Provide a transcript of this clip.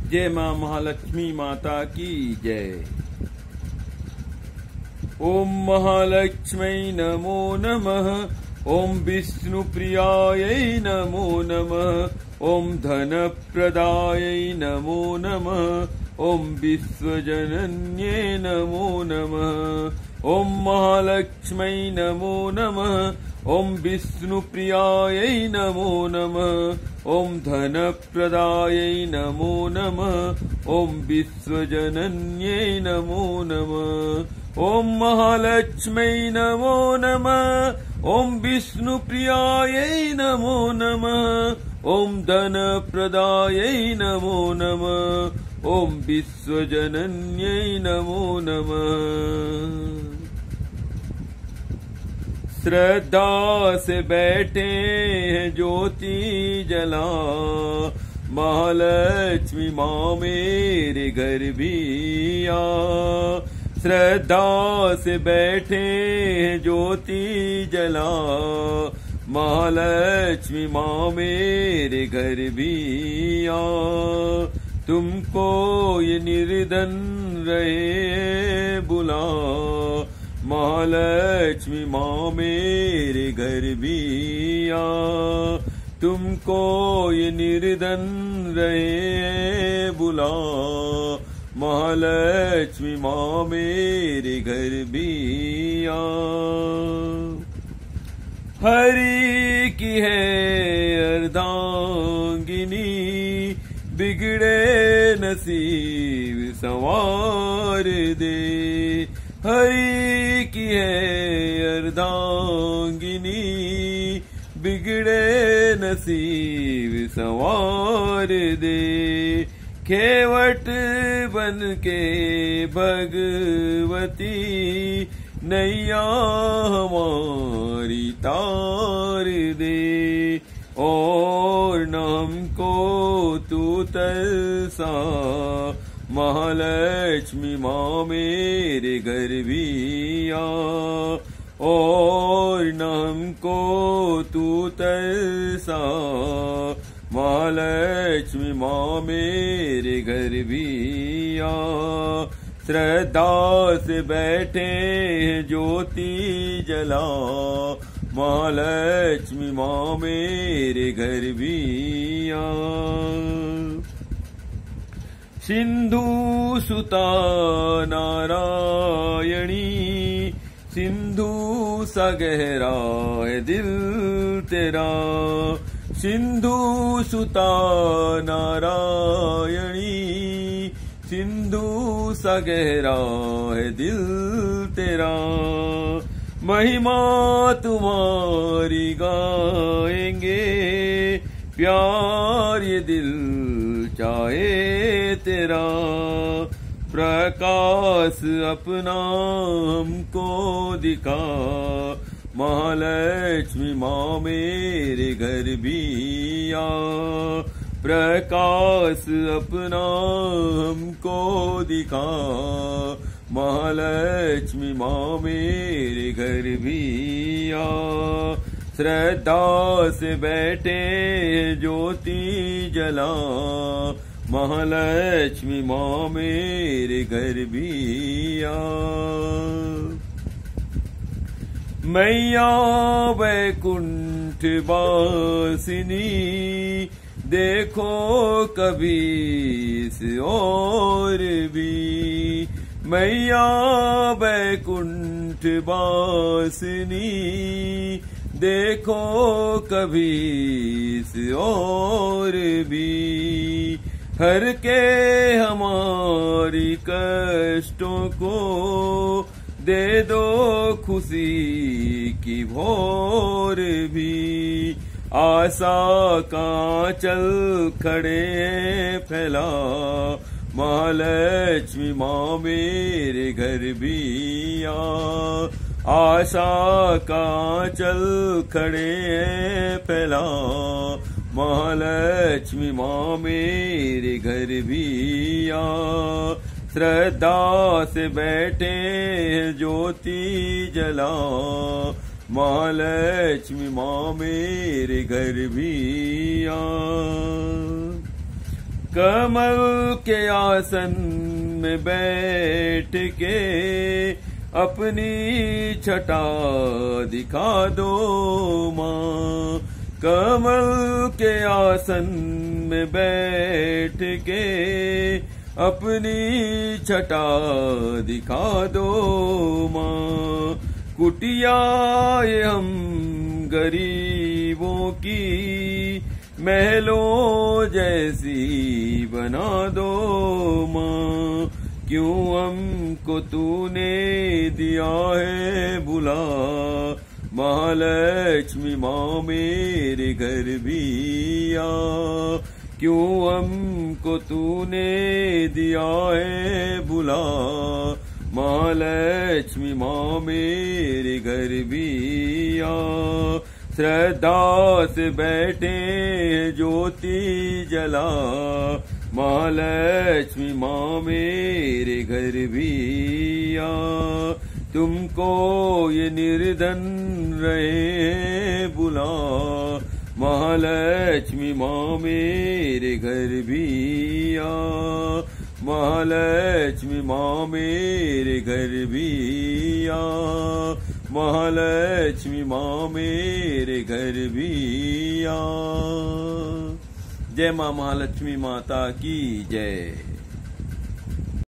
जय मां महालक्ष्मी माता की जय। ओम महालक्ष्मै नमो नमः। ओम विष्णुप्रियायै नमो नमः। ओम धनप्रदायै नमो नमः। ओम विश्वजनन्ये नमो नमः। ओम महालक्ष्मै नमो नमः। ओम विष्णुप्रियायै नमो नमः। ओम धनप्रदायै नमो नमः। ओम विश्वजनन्ये नमो नमः। ओम महालक्ष्मै नमो नमः। ओम विष्णुप्रियायै नमो नमः। ओम धनप्रदायै नमो नमः। ओम विश्वजनन्यै नमो नमः। श्रद्धा से बैठे हैं ज्योति जला, महालक्ष्मी माँ मेरे घर भी आ। श्रद्धा से बैठे हैं ज्योति जला, महालक्ष्मी माँ मेरे घर भी आ। तुमको ये निर्धन रहे बुला, महालक्ष्मी माँ मेरे घर भी आ। तुमको ये निर्धन रहे बुला, महालक्ष्मी माँ मेरे घर भी आ। हरि की है अर्धांगिनी, बिगड़े नसीब संवार दे। हरि की है अर्धांगिनी, बिगड़े नसीब संवार दे। खेवट बन के भगवती, नैया हमारी तार दे। और नाम को तू तरसा, महालक्ष्मी माँ मेरे घर भी आ। और नाम को तू तरसा, महालक्ष्मी माँ मेरे घर भी आ। श्रद्धा से बैठे ज्योति जला, महालक्ष्मी माँ मेरे घर भी आ। सिंधु सुता नारायणी, सिंधु सा गहरा है दिल तेरा। सिंधु सुता नारायणी, सिंधु सा गहरा है दिल तेरा। महिमा तुम्हारी गाएंगे, प्यार ये दिल चाहे तेरा। प्रकाश अपना हमको दिखा, महालक्ष्मी माँ मेरे घर भी आ। प्रकाश अपना हमको दिखा, महालक्ष्मी माँ मेरे घर भी आ। श्रद्धा से बैठे ज्योति जला, महालक्ष्मी माँ मेरे घर भी आ। मैया वैकुंठ वासिनी, देखो कभी इस ओर भी। मैया वैकुंठ वासिनी, देखो कभी इस ओर भी। हर के हमारी कष्टों को, दे दो खुशी की भोर भी। आशा का चल खड़े फैला, महालक्ष्मी माँ मेरे घर भी आ। आशा का चल खड़े फैला, महालक्ष्मी माँ मेरे घर भी आ। श्रद्धा से बैठे ज्योति जला, महालक्ष्मी माँ मेरे घर भी आ। कमल के आसन में बैठ के अपनी छटा दिखा दो माँ। कमल के आसन में बैठ के अपनी छटा दिखा दो माँ। कुटिया ये हम गरीबों की महलों जैसी बना दो माँ। क्यों हमको तूने दिया है बुला, महालक्ष्मी माँ मेरे घर भी आ। क्यों हमको तूने दिया है बुला, महालक्ष्मी माँ मेरे घर भी आ। श्रद्धा से बैठे ज्योति जला, महालक्ष्मी माँ मेरे घर भी आ। तुमको ये निर्धन रहे बुला, महालक्ष्मी माँ मेरे घर भी आ। महालक्ष्मी माँ मेरे घर भी आ। महालक्ष्मी माँ मेरे घर भी आ। जय माँ महालक्ष्मी माता की जय।